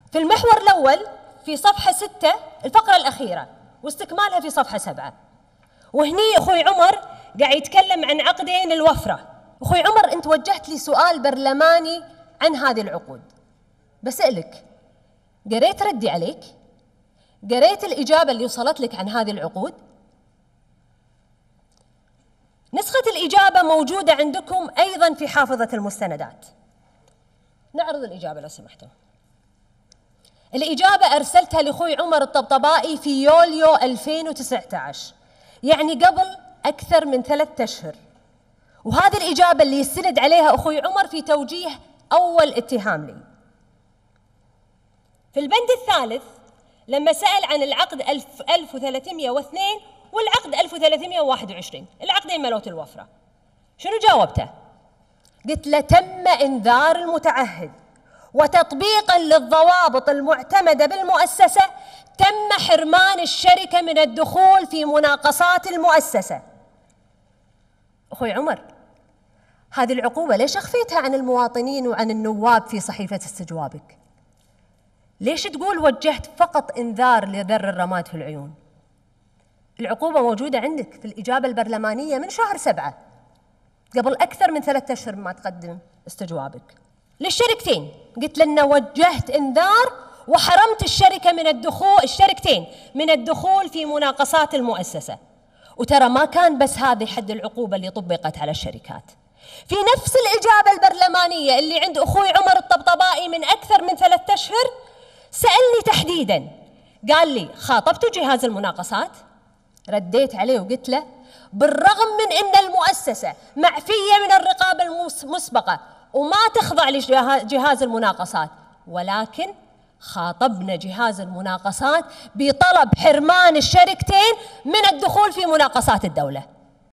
في المحور الأول في صفحة 6 الفقرة الأخيرة واستكمالها في صفحة 7. وهني أخوي عمر قاعد يتكلم عن عقدين الوفرة. أخوي عمر أنت وجهت لي سؤال برلماني عن هذه العقود، بسألك قريت ردي عليك؟ قريت الإجابة اللي وصلت لك عن هذه العقود؟ نسخة الإجابة موجودة عندكم أيضاً في حافظة المستندات. نعرض الإجابة لو سمحتوا. الإجابة أرسلتها لأخوي عمر الطبطبائي في يوليو 2019، يعني قبل أكثر من 3 أشهر. وهذه الإجابة اللي يستند عليها أخوي عمر في توجيه أول اتهام لي. في البند الثالث لما سأل عن العقد 1302 والعقد 1321، العقدين مالوت الوفرة، شنو جاوبته؟ قلت له تم إنذار المتعهد وتطبيقاً للضوابط المعتمدة بالمؤسسة تم حرمان الشركة من الدخول في مناقصات المؤسسة. أخوي عمر، هذه العقوبة ليش أخفيتها عن المواطنين وعن النواب في صحيفة استجوابك؟ ليش تقول وجهت فقط إنذار لذر الرماد في العيون؟ العقوبة موجودة عندك في الإجابة البرلمانية من شهر 7 قبل أكثر من 3 أشهر ما تقدم استجوابك للشركتين. قلت لنا وجهت إنذار وحرمت الشركتين من الدخول في مناقصات المؤسسة. وترى ما كان بس هذه حد العقوبة اللي طبقت على الشركات. في نفس الإجابة البرلمانية اللي عند أخوي عمر الطبطبائي من أكثر من 3 أشهر سألني تحديداً، قال لي خاطبت جهاز المناقصات؟ رديت عليه وقلت له بالرغم من أن المؤسسة معفية من الرقابة المسبقة وما تخضع لجهاز المناقصات، ولكن خاطبنا جهاز المناقصات بطلب حرمان الشركتين من الدخول في مناقصات الدولة.